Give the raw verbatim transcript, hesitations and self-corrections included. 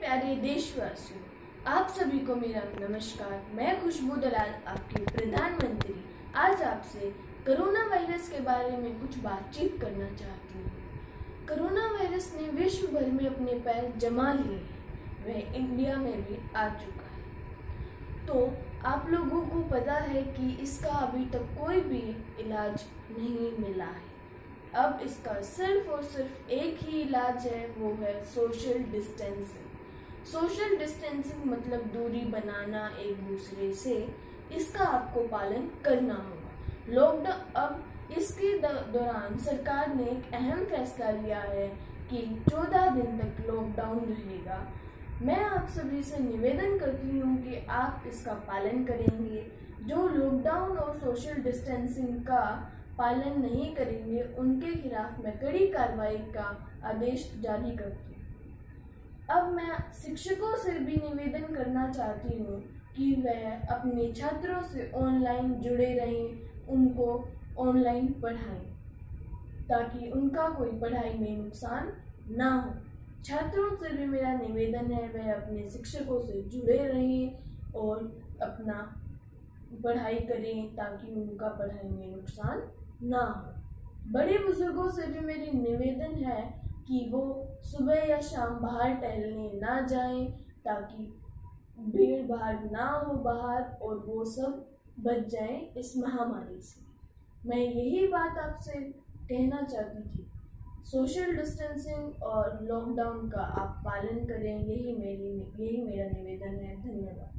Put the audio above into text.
प्यारे देशवासियों, आप सभी को मेरा नमस्कार। मैं खुशबू दलाल, आपकी प्रधानमंत्री, आज आपसे कोरोना वायरस के बारे में कुछ बातचीत करना चाहती हूँ। कोरोना वायरस ने विश्व भर में अपने पैर जमा लिए हैं, वह इंडिया में भी आ चुका है। तो आप लोगों को पता है कि इसका अभी तक कोई भी इलाज नहीं मिला है। अब इसका सिर्फ और सिर्फ एक ही इलाज है, वो है सोशल डिस्टेंसिंग। सोशल डिस्टेंसिंग मतलब दूरी बनाना एक दूसरे से, इसका आपको पालन करना होगा। लॉकडाउन अब इसके दौरान सरकार ने एक अहम फैसला लिया है कि चौदह दिन तक लॉकडाउन रहेगा। मैं आप सभी से निवेदन करती हूँ कि आप इसका पालन करेंगे। जो लॉकडाउन और सोशल डिस्टेंसिंग का पालन नहीं करेंगे उनके खिलाफ मैं कड़ी कार्रवाई का आदेश जारी करती हूँ। अब मैं शिक्षकों से भी निवेदन करना चाहती हूँ कि वह अपने छात्रों से ऑनलाइन जुड़े रहें, उनको ऑनलाइन पढ़ाएं ताकि उनका कोई पढ़ाई में नुकसान ना हो। छात्रों से भी मेरा निवेदन है वह अपने शिक्षकों से जुड़े रहें और अपना पढ़ाई करें ताकि उनका पढ़ाई में नुकसान ना हो। बड़े बुजुर्गों से भी मेरी निवेदन है कि वो सुबह या शाम बाहर टहलने ना जाएं ताकि भीड़ भाड़ ना हो बाहर और वो सब बच जाएं इस महामारी से। मैं यही बात आपसे कहना चाहती थी। सोशल डिस्टेंसिंग और लॉकडाउन का आप पालन करें, यही मेरी यही मेरा निवेदन है। धन्यवाद।